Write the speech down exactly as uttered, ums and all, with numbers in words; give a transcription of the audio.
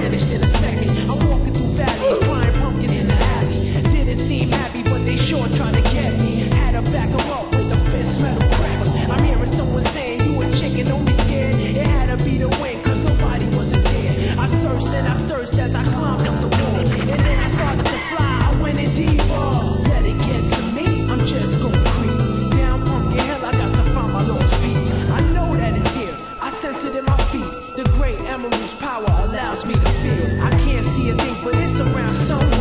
vanished in a second. I'm walking through valleys, crying pumpkin in the alley. Didn't seem happy, but they sure tried to get me. Had to back 'em up with the fist metal crack. I'm hearing someone saying, you a chicken, don't be scared. It had to be the wind, cause nobody wasn't there. I searched and I searched as I climbed up the wall. And then I started to fly, I went in deeper. Let it get to me, I'm just gonna creep. Down Pumpkin Hill, I got to find my lost peace. I know that it's here, I sense it in my feet. The great emerald's power allows me to feel. I can't see a thing, but it's around somewhere.